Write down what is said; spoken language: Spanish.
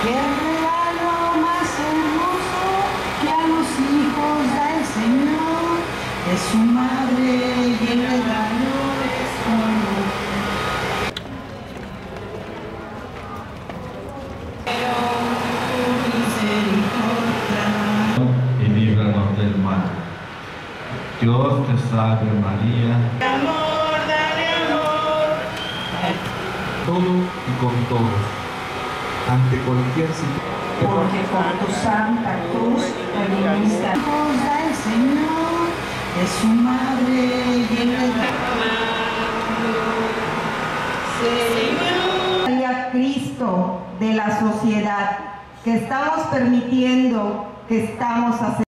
el regalo más hermoso que a los hijos da el Señor es su madre y el regalo es su amor. Pero tu misericordia y líbranos del mal. Dios te salve María, amor, dale amor. todo y con todos, ante cualquier situación. Porque con tu santa cruz redimiste a hijos da el Señor, es su madre y el Señor. Cristo de la sociedad, que estamos permitiendo, que estamos haciendo.